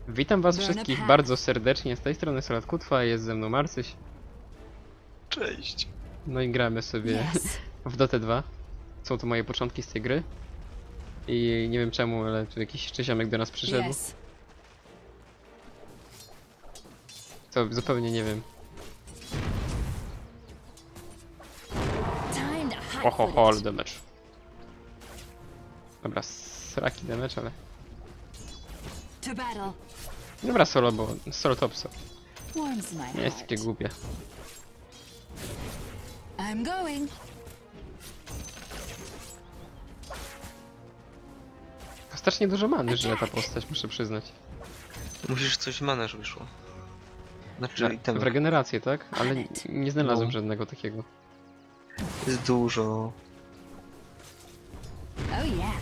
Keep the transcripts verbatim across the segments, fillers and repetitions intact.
Witam was wszystkich bardzo serdecznie, z tej strony Solat Kutwa, jest ze mną Marcyś. Cześć. No i gramy sobie Yes. w Dotę dwa. Są to moje początki z tej gry. I nie wiem czemu, ale tu jakiś jeszcze ziomek do nas przyszedł. Yes. Co zupełnie nie wiem. Time to hot Oho, foot ho, ale it. damage. Dobra, sraki damage, ale... To battle. Dobra, solo, bo solo topso. Warms my Nie jest heart. takie głupie. I'm going. To strasznie dużo many żyje ta postać, muszę przyznać. Musisz coś manesz wyszło. Znaczy W item regenerację, tak? Ale nie- nie znalazłem No. żadnego takiego. jest dużo. Oh yeah.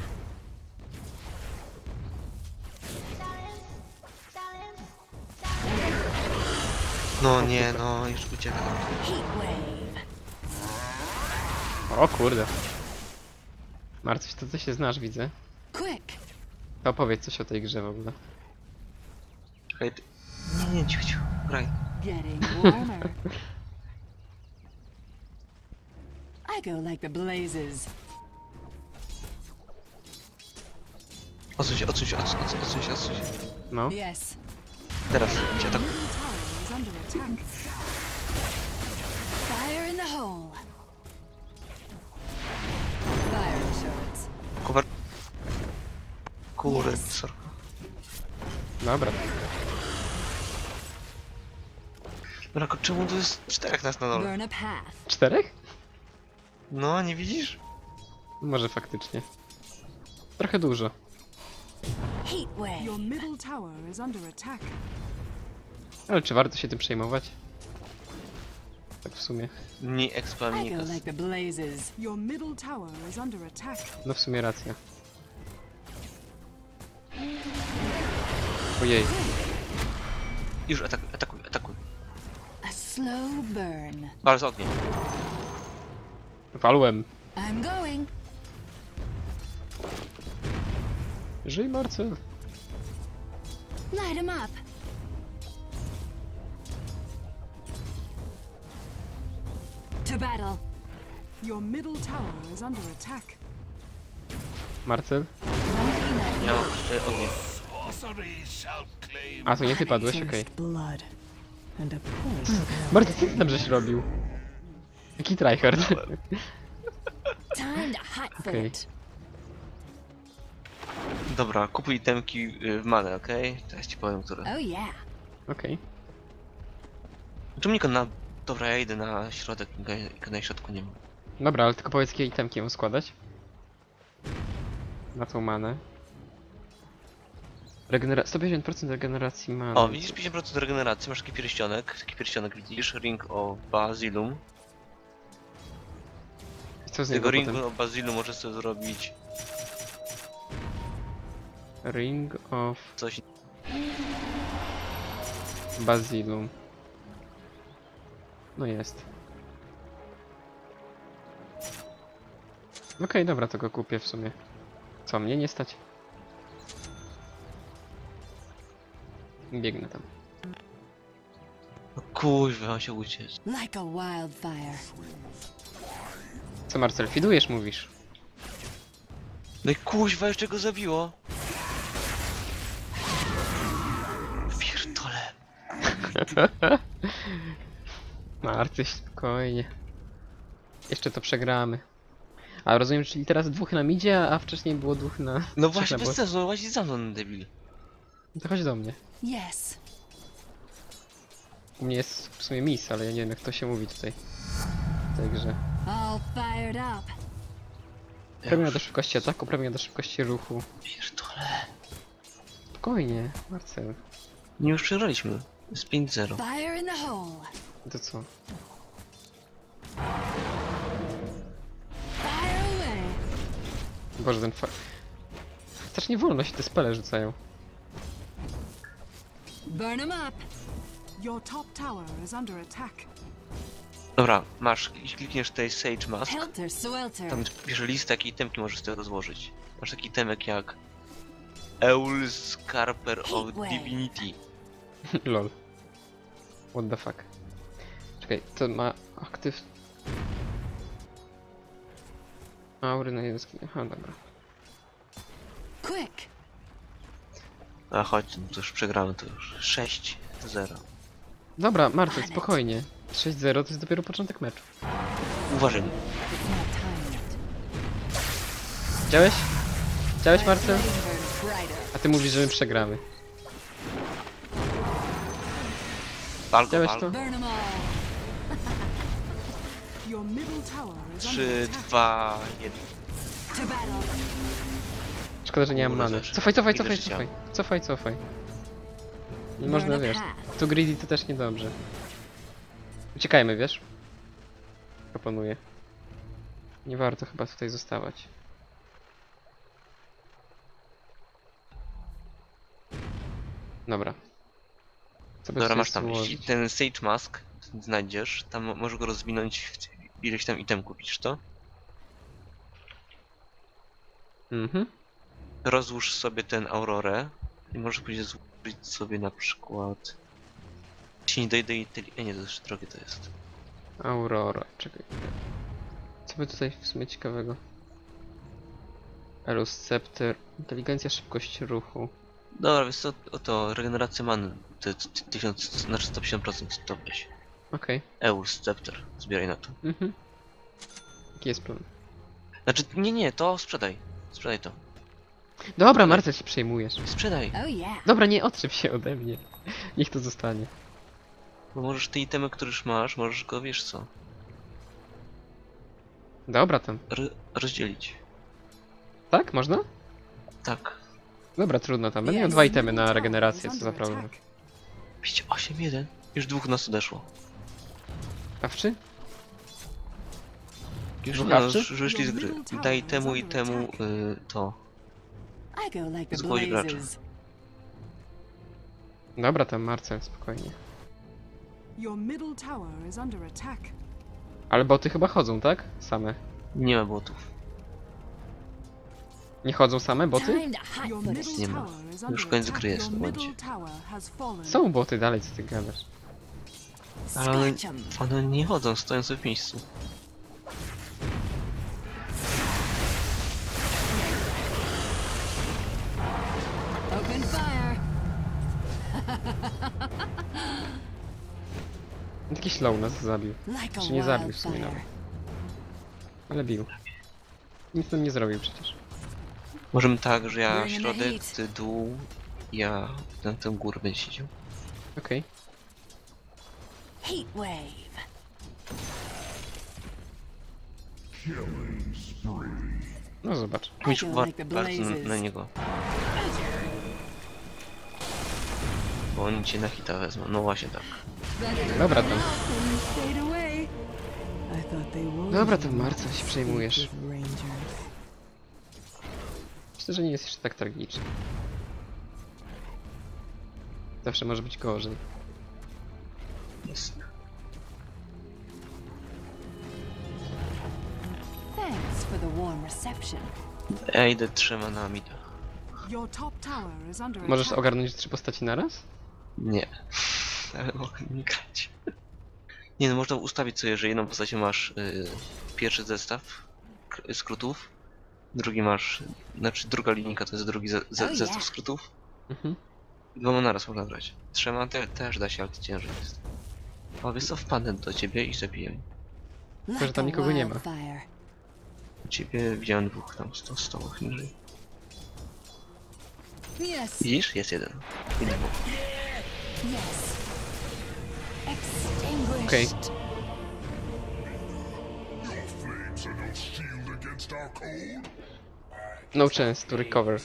No nie, no już uciekam. Heat wave. O kurde. Marcyś, to ty się znasz, widzę. Quick. To opowiedz coś o tej grze w ogóle. Czekaj, ty... Nie, nie, cicho, cicho, graj. Getting warmer. I go like the blazes. Odsuń się, odsuń się, odsuń się, odsuń się, odsuń się. No. Yes. Teraz, cię tak. Tower is under attack. Fire in the hole. Fire insurance. Kubar... Kurde, Yes. sorka. Dobra. Brako, czemu to jest czterech nas na dole? Burn a path. Czterech? No, nie widzisz? Może faktycznie. Trochę dużo. Heat wave. Your middle tower is under attack. Ale czy warto się tym przejmować? Tak w sumie. Nie expa, I nie go kas. like the blazes. Your middle tower is under attack. No w sumie racja. Ojej. Już atakuj, atakuj, atakuj. A slow burn. Wal z ogniem. Walłem. I'm going. Żyj, Marcel. Light him up. To battle. Your middle tower is under attack. Marcel? Ja mam e, ogień. A, to nie ty padłeś? Okej. blood and a pulse. Bardzo ty tam żeś robił. Jaki tryhard. Time to hot foot Okej. it. Dobra, kupuj itemki y, w manę, okej? Teraz ci powiem, które. Oh yeah. Okej. Czemu nikogo na... Dobra, ja idę na środek, nikogo na środku nie ma. Dobra, ale tylko powiedz, jakie itemki mam składać. Na tą manę. Regenera... sto pięćdziesiąt procent regeneracji many. O, widzisz pięćdziesiąt procent regeneracji, masz taki pierścionek, taki pierścionek widzisz, ring o Bazilum. I co z Z niego tego ringu potem? o Bazilum możesz sobie zrobić Ring of coś. Basilum. No jest. Okej, dobra, to go kupię w sumie. Co, mnie nie stać? Biegnę tam. No kurwa, mam się uciec. Like a wildfire. Co, Marcel, fidujesz, mówisz? No i kuźwa, jeszcze go zabiło. Pierdole. Marcyś, spokojnie. Jeszcze to przegramy. A rozumiem, czyli teraz dwóch na midzie, a wcześniej było dwóch na... No trzech właśnie, na bez bot. sensu, no właśnie za mną, debil. No to chodź do mnie. Yes. U mnie jest w sumie mis, ale ja nie wiem, jak to się mówi tutaj. W tej grze. All fired up. Premia do szybkości ataku, premia do szybkości ruchu. Pierdole. Spokojnie, Marcel. Nie już przegraliśmy. Jest pięć zero. Fire in the hole. To co? Fire away. Boże, ten fa... Strasznie wolno się te spele rzucają. Burn him up. Your top tower is under attack. Dobra, masz, jeśli klikniesz tutaj Sage Mask, Helter swelter. tam pisze listę, jakie itemki możesz sobie rozłożyć. Masz taki itemek jak Eul Scarper of Heatwave. Divinity. Lol. What the fuck. Czekaj, to ma aktyw... Aury na jeden skin. Aha, dobra. Quick. A chodź, no to już przegramy, to już sześć zero. Dobra, Marcel, spokojnie. sześć zero to jest dopiero początek meczu. Uważaj. It's not time yet. Widziałeś? Widziałeś, Marcel? Flame burns brighter. A ty mówisz, że my przegramy. Wal go, Widziałeś wal. to? Burn them all. Your middle tower is under trzy, attack. dwa, jeden. To battle. Szkoda, że nie mam Kurde, many. też. Cofaj, cofaj, Ile cofaj, życia? cofaj. Cofaj, cofaj. Nie Burn można, a wiesz. path. Tu greedy to też niedobrze. Uciekajmy, wiesz? Proponuję. Nie warto chyba tutaj zostawać. Dobra. Co by Dobra, tutaj masz tam. Jeśli złożyć? ten Sage Mask znajdziesz, tam mo- możesz go rozwinąć, w ileś tam item kupisz, to? Mhm. Rozłóż sobie ten Aurorę i możesz później złożyć sobie na przykład... Jeśli nie dojdę i... E, nie, to już drogie to jest. Aurora, czekaj. Co by tutaj w sumie ciekawego? Elus Scepter, inteligencja, szybkość ruchu. Dobra, więc to, oto, regeneracja many, to jest tysiąc, znaczy sto pięćdziesiąt procent, to weź. Okej. Eul Scepter, zbieraj na to. Mhm. Jaki jest plan? Znaczy, nie, nie, to sprzedaj. Sprzedaj to. Dobra, Marcel, się przejmujesz. Sprzedaj, Oh yeah. Dobra, nie odczep się ode mnie. Niech to zostanie. bo możesz te itemy, które już masz, możesz go, wiesz co, Dobra tam. ro- rozdzielić. Tak? Można? Tak. Dobra, trudno tam. Będę miał Yes. dwa itemy na Middle tower regenerację, is co za under problem. attack. Widzicie, osiem jeden. Już dwóch nas odeszło. Awczy? Już Dwóch nie, no, awczy? już już wyszli z gry. Daj temu i temu y, to. I go like the Zgłoś gracza. blazes. Dobra tam, Marcel, spokojnie. Your middle tower is under attack. Ale boty chyba chodzą, tak? Same. Nie ma botów. Nie chodzą same boty? Time to hot Your foot middle it. Nie ma. tower is Już under koniec attack. gry jest Your w momencie. middle tower has fallen. Są boty dalej, co ty gadasz? Ale one, Scorch 'em. one nie chodzą, stoją sobie w miejscu. Open fire. Taki slow nas zabił. Like a Czy nie zabił w sumie wildfire. nawet. Ale bił. Nic nam nie zrobił przecież. Możemy tak, że ja Bring in the środek, heat. ty dół, ja na tę górę będzie siedział. Okej. Heat wave. No zobacz. I Misz go uwa- like the bardzo na, blazes. na niego. Bo oni cię na hita wezmą, no właśnie tak. Dobra tam. Fade away. I thought they would. Dobra tam, Marcel, się przejmujesz. Rangers. Myślę, że nie jest jeszcze tak tragicznie. Zawsze może być gorzej. Jest. Thanks for the warm reception. Ja idę trzema na mida. Your top tower is under Możesz attack. ogarnąć trzy postaci naraz? Nie. Ale mogę nie grać. Nie no, można ustawić sobie, że jedną postacią masz y, pierwszy zestaw k- skrótów, drugi masz, znaczy druga linijka to jest drugi ze, ze, Oh, zestaw yeah. skrótów, Mhm. dwoma naraz można grać. Trzema te, też da się, ale to ciężej jest. A wiesz co, wpadnę do ciebie i zabiję. Like tam a nikogo nie ma. wildfire. U ciebie widziałem dwóch tam sto stołach niżej. Yes. Widzisz? Jest jeden. I dwóch. Yes. Extinguished. Okej. Flames are no shield against our cold. No chance to recover.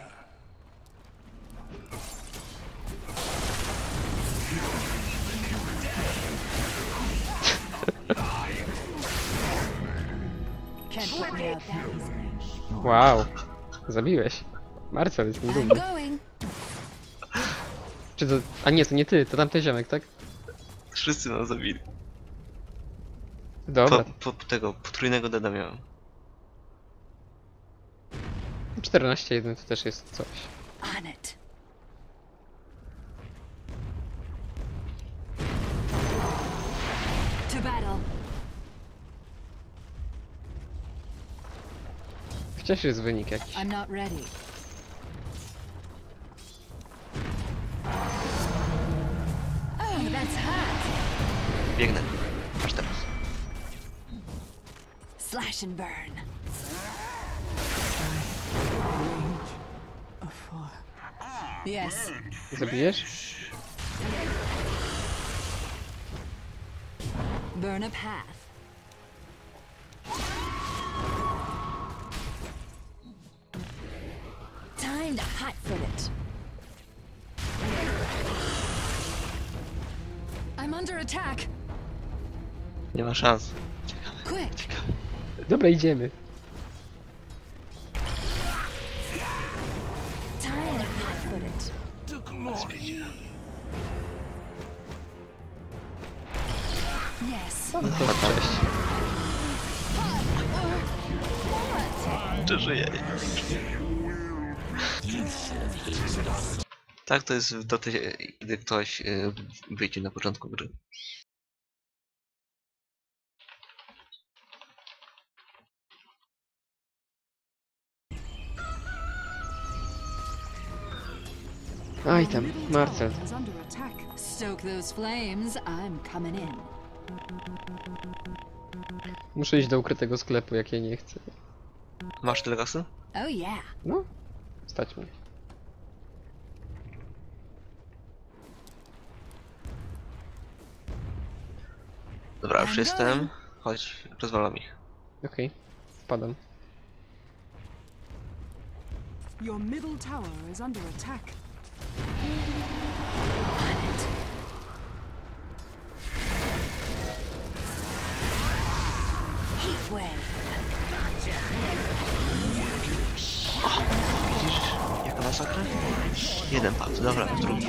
Can't put me out that easily. Wow. Zabiłeś. Marcel, jestem I'm dumny. going. Czy to... A nie, to nie ty, to tamten ziomek, tak? Wszyscy nas zabili. Dobra. Po, po tego potrójnego deda miałem. czternaście jeden to też jest coś. On it. To battle. Chociaż jest wynik jakiś. I'm not ready. Oh, that's hot. Biegnę. Aż teraz. Slash and burn. Range of four. Yes. Zabijesz? Burn a path. Time to hot foot it. I'm under attack. Nie ma szans. Quick. Dobra, idziemy. Time to hot foot it. Yes. No to cześć. Czy żyje? Tak to jest w Dotę, gdy ktoś y, wyjdzie na początku gry. Aj tam, Marcel. Is under attack. Stoke those flames. I'm coming in. Muszę iść do ukrytego sklepu, jak ja nie chcę. Masz tyle kasy? Oh yeah. No, stać mnie. Dobra, już jestem. Chodź, rozwalam ich. Okej, wpadam. Your middle tower is under attack. On it. Heat wave. Widzisz? Jaka masakra? Jeden padł, dobra, drugi.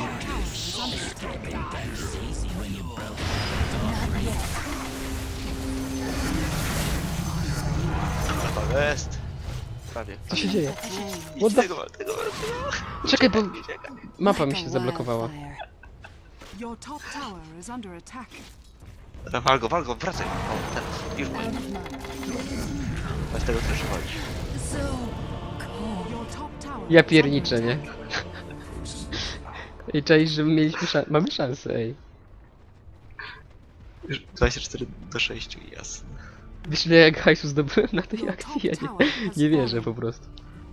Chyba jest. Prawie. Co się dzieje? Idź What the tego, tego, tego. Czekaj, bo Czekaj. mapa mi Like się a zablokowała. wildfire. Your top tower is under attack. Dobra, wal go, wal go, wracaj. O, teraz. Już Out masz. of mana. Bez tego też walić. So cold. Your top tower Ja is pierniczę, under nie? attack. I cześć, że mieliśmy szan mamy szansę, ej. Już dwadzieścia cztery do sześciu, jasne. Wiesz ile jak hajsu zdobyłem na tej akcji? Ja nie, nie wierzę po prostu.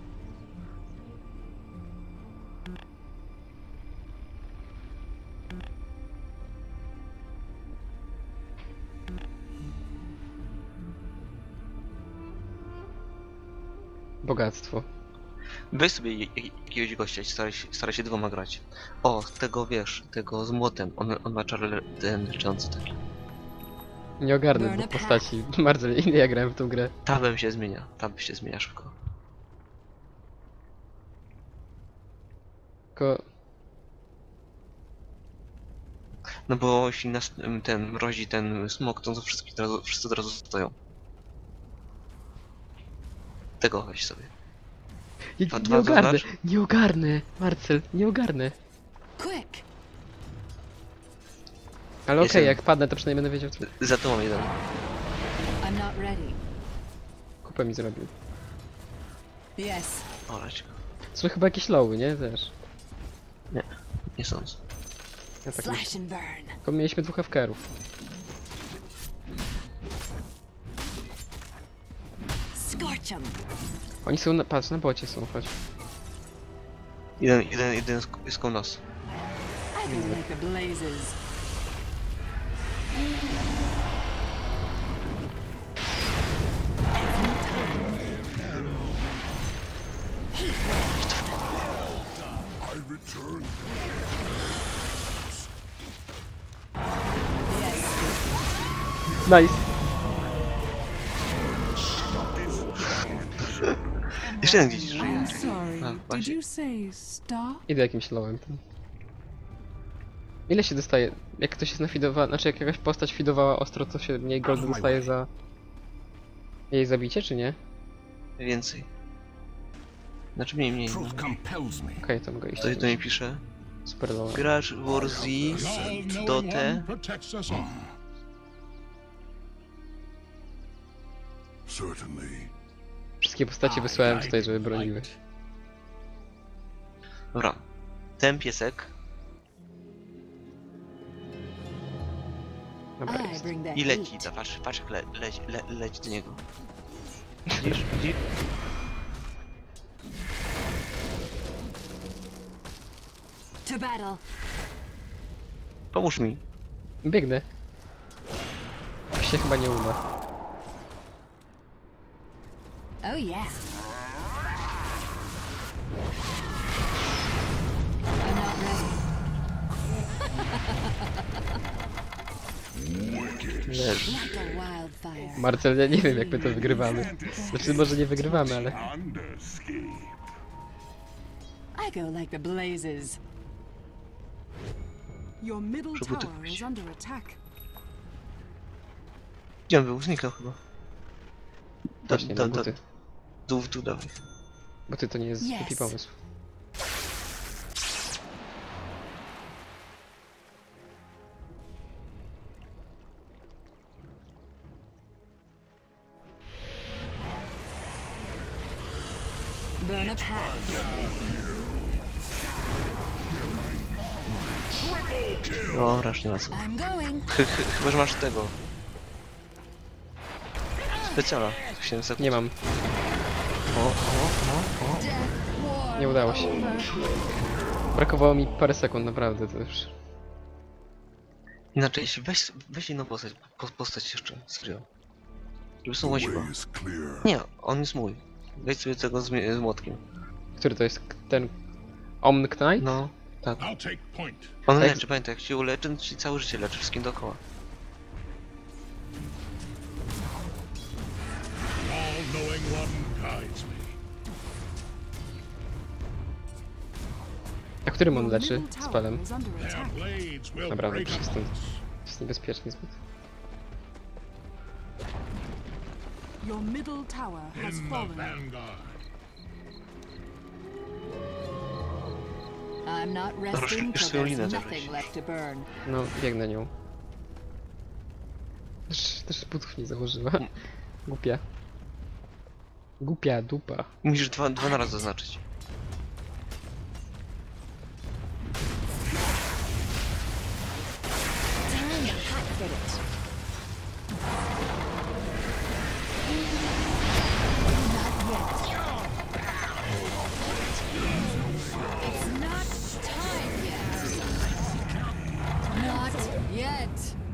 Bogactwo. Weź sobie je- je- jakiegoś gościa i staraj się, staraj się dwoma grać. O, tego wiesz, tego z młotem. On, on ma czar le- ten leczący taki. Nie ogarnę Burn do a path. postaci. Bardzo ile ja grałem w tą grę. Tabem się zmienia, tab się zmienia szybko. Tylko No bo jeśli nas ten mrozi ten smok, to wszyscy od razu, wszyscy od razu stoją. Tego weź sobie. ja, Dwa- nie dwa ogarnę, zaznacz? nie ogarnę, Marcel, nie ogarnę. Quick. Ale okej, Jestem- jak padnę, to przynajmniej będę wiedział, co Za to mam jeden. I'm not ready. kupę mi zrobił. Yes. O, leć go. Są chyba jakieś lowy, nie? Też. Nie sądzę. Ja tak myślę. Slash and burn. Tylko mieliśmy dwóch F-kerów. Scorch 'em. Oni są na, patrz, na bocie są, chodź. Jeden, jeden, jeden jest, jest koło nas. I can make the blazes. I return. Nice! Jeszcze jeden gdzieś żyje. I'm sorry. A, Did właśnie. you say star? Idę jakimś lowem tam. Ile się dostaje? Jak ktoś jest nafidowany, znaczy jak jakaś postać fidowała ostro, to się mniej goldu dostaje za jej zabicie, czy nie? Więcej. Znaczy mniej, mniej. Truth compels me. Okej, tam go iść. Ktoś do mnie pisze. Super low. Gracz Warzy w Dotę. Protects us all. Certainly. Wszystkie postacie wysłałem tutaj, żeby broniły. Dobra. Ten piesek. Dobra, I jest. bring the I leci. heat. Ta, patrz, patrz jak le, leci, le, leci do niego. Widzisz? Widzisz? To battle. Pomóż mi. Biegnę. Się chyba nie uda. Oh yeah. I'm not ready. Leży. Like a wildfire. Marcel, ja nie wiem jak my to wygrywamy. Znaczy może nie wygrywamy, ale... Underski. I go like the blazes. Your middle Przebuduj tower się. is under attack. Gdzie on był? Zniknął chyba. Da, Właśnie, da, no da, buty. dół w dół dawaj. Buty to nie jest Yes. głupi pomysł. Burn a path. Dobra, już nie ma co. I'm going. Ch ch chyba, że masz tego. Specjala. siedem sekund. Nie mam. O, o, o, o. Death war. Nie udało się. Brakowało mi parę sekund, naprawdę to już. Inaczej, jeśli weź, weź inną postać, po, postać jeszcze, serio. Żeby są łaziła. Way is clear. Nie, on jest mój. Weź sobie tego z, mi- z młotkiem. Który to jest k- ten... Omn Knight? No, tak. I'll take point. On Tak. leczy, pamiętaj, jak się uleczy, to ci całe życie leczy, wszystkim dookoła. All-knowing one guides me. A którym on Your leczy middle tower spelem? is under Their attack. blades will Dobra, break wyjdź us. stąd. Jest niebezpiecznie zbyt. Your middle tower has In the fallen. vanguard. I'm not Dobra, resting już till swoją there's linę nothing zabrać. left to burn. No, biegnę nią. Też, też butów nie założyła. Głupia. Głupia dupa. Musisz dwa, dwa na raz zaznaczyć. Time to hot fit it. Not yet. It's not time yet. Not yet.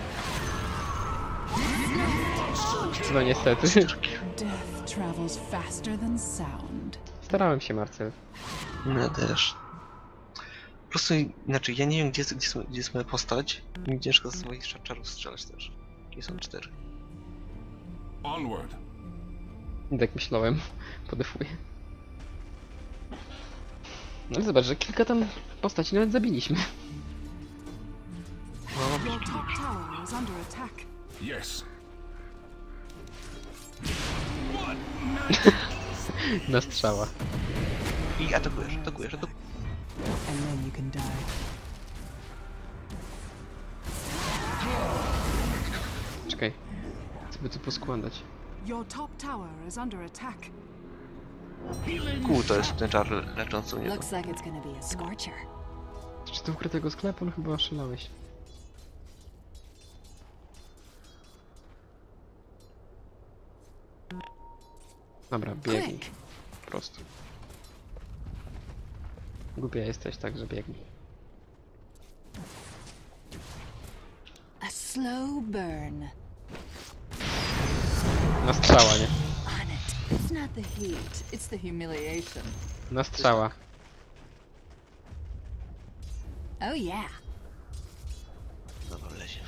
No niestety. Death travels faster than sound. Starałem się, Marcel. No też. Po prostu inaczej, ja nie wiem gdzie, jest- gdzie, są- gdzie jest moja postać. Mi ciężko z moich czarów strzelać też. Jakie są cztery. Onward. Tak myślałem. Podefuję. No ale zobacz, że kilka tam postaci nawet zabiliśmy. No, Your top tower is under attack. Yes. Na strzała. i atakujesz, atakujesz, atakujesz. And then you can die. Czekaj. Chcę by tu poskładać. Your top tower is under attack. Kół to jest ten czar le- leczący u niego. Looks like it's gonna be a scorcher. Czy do ukrytego sklepu? No chyba oszalałeś. Dobra, biegnij. Quick. Po prostu. Głupia jesteś, także biegnij. A slow burn. Na strzała, nie? On it. It's not the heat, it's the humiliation. Na strzała. Oh yeah. Dobra, lezie.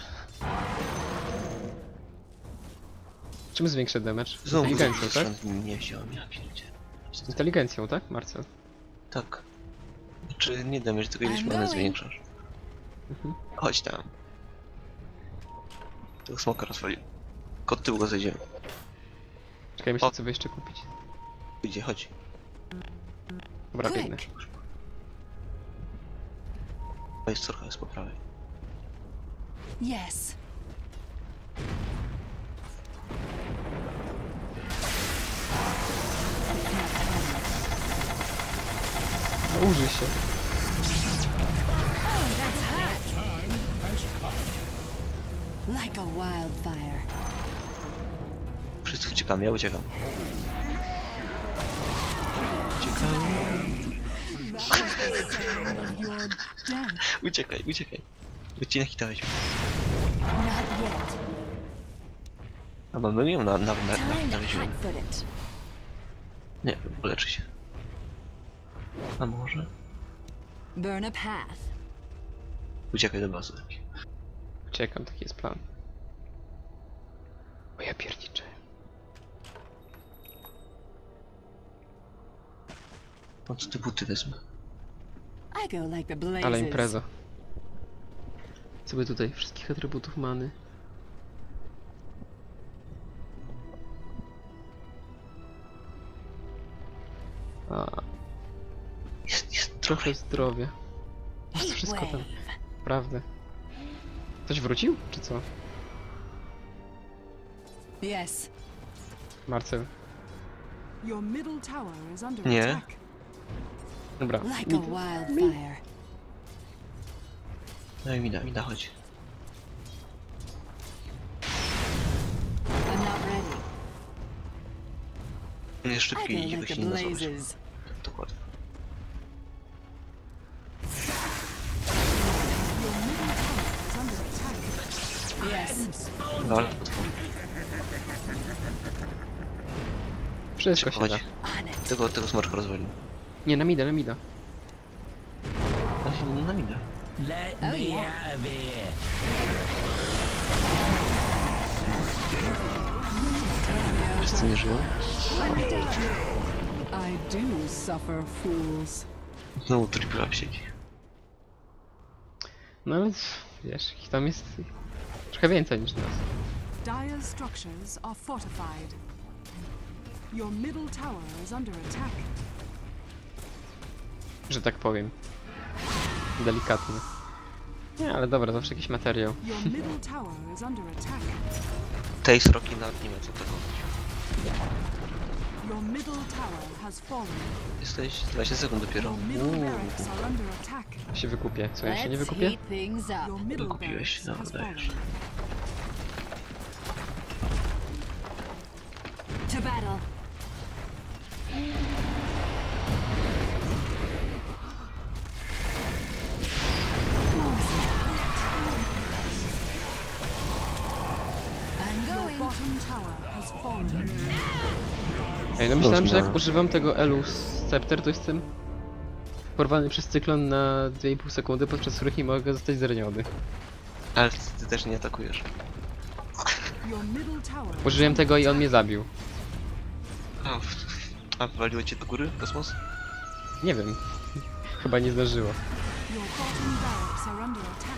Czym zwiększę damage? Znowu Inteligencją, tak? stąd nie wziąłem, ja pierdzie. Inteligencją, tak, Marcel? Tak. Czy nie damage, tylko ileś I'm manę going. zwiększasz. Mhm. Chodź tam. Tego smoka rozwalił. Kod tyłu go zejdziemy. Czekaj, myślę O. co by jeszcze kupić. Idzie, chodź. Dobra, biegnę. Quick. To jest trochę jest po prawej. Yes. No, użyj się. Like a wildfire. Wszyscy uciekamy, ja uciekam. You're dead. Uciekaj, uciekaj. Bo ci nachitałeś. Not yet. A mam no nie na, na, na, na, Time to nachitałeś. hot-foot it. Nie, uleczy się. A może? Burn a path. Uciekaj do bazy. Czekam, taki jest plan. O ja pierniczę. Po co te buty wezmę? I go like the blazes. Ale impreza. Co by tutaj? Wszystkich atrybutów many. A, Jest, jest trochę zdrowia. Masz Heat wszystko tam. wave. Prawda. Ktoś wrócił? Czy co? Yes. Marcel. Your middle tower is under Nie. attack. Dobra. Like a wildfire. No i mi da, mi da, chodź. I'm not ready. On jest I szybki i go go like się the nie da złapać. blazes. Dokładnie. Is under attack. Yes. No ale Wszystko się da. chodź. On it. Tego, tego smaczka rozwalił. Nie, na mida, na mida. On się nie namida. Oh yeah. Wszyscy nie żyją. I do suffer fools. Znowu triple up siedzi. No ale wiesz, ich tam jest trochę więcej niż nas. Dire structures are fortified. Your middle tower is under attack. Że tak powiem. Delikatnie. Nie, ale dobra, zawsze jakiś materiał. Your middle tower is under attack. Tej sroki nawet nie ma co tego. Your middle tower has fallen. Jesteś dwadzieścia sekund dopiero. Your middle Ooh. barracks are under attack. Się wykupię. Co, ja się nie Let's wykupię? heat things up. Your middle Wykupiłeś, barracks dobra, has dajesz. fallen. To battle. I'm Your going. bottom tower has fallen. Ej, no myślałem, że jak Można. używam tego Elu Scepter, to jestem porwany przez cyklon na dwie i pół sekundy, podczas których nie mogę zostać zraniony. Ale ty też nie atakujesz. Your middle tower. is Użyłem under tego i on attack. mnie zabił. A, w- a wywaliło cię do góry kosmos? Nie wiem. Chyba nie zdarzyło. Your bottom barracks are under attack.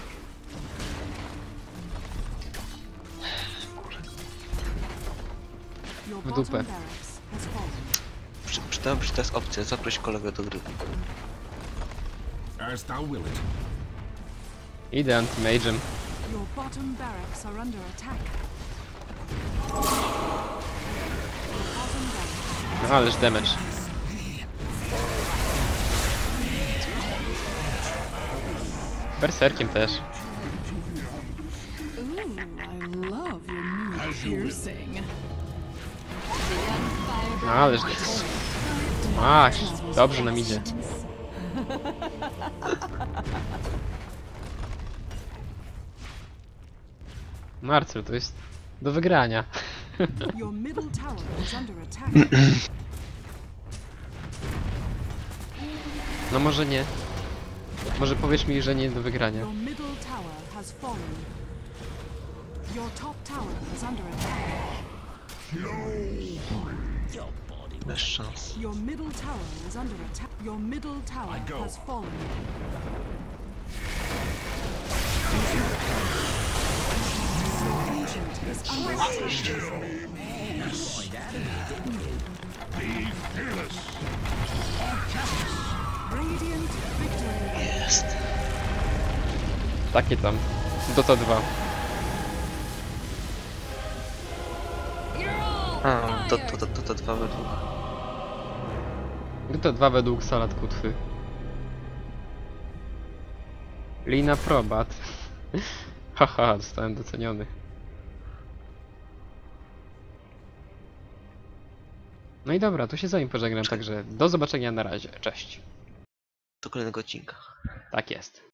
Your W bottom dupę. barracks has fallen. Przy, przydałaby się teraz opcja, zaproś kolegę do gry. As thou wilt. Idę anti-mage'em. Your bottom barracks are under attack. Your bottom barracks. No ależ damage. Berserkiem też. Ooh, I love your new piercing. No ależ... Ach, dobrze nam idzie. Marcel, to jest do wygrania. Your middle tower is under attack. No może nie. Może powiesz mi, że nie do wygrania. Your middle tower has fallen. Your top tower is under attack. Bez szans. Your middle tower is under attack. Your middle tower I go. has fallen. Your agent is under attack. Be fearless. victory. Jest. Takie tam. Dota dwa. A, to, to, to, to, to dwa według. Dota dwa według Salad Kutwy. Lina Probat. Haha, zostałem doceniony. No i dobra, tu się z wami pożegnam, także do zobaczenia na razie. Cześć. Do kolejnego odcinka. Tak jest.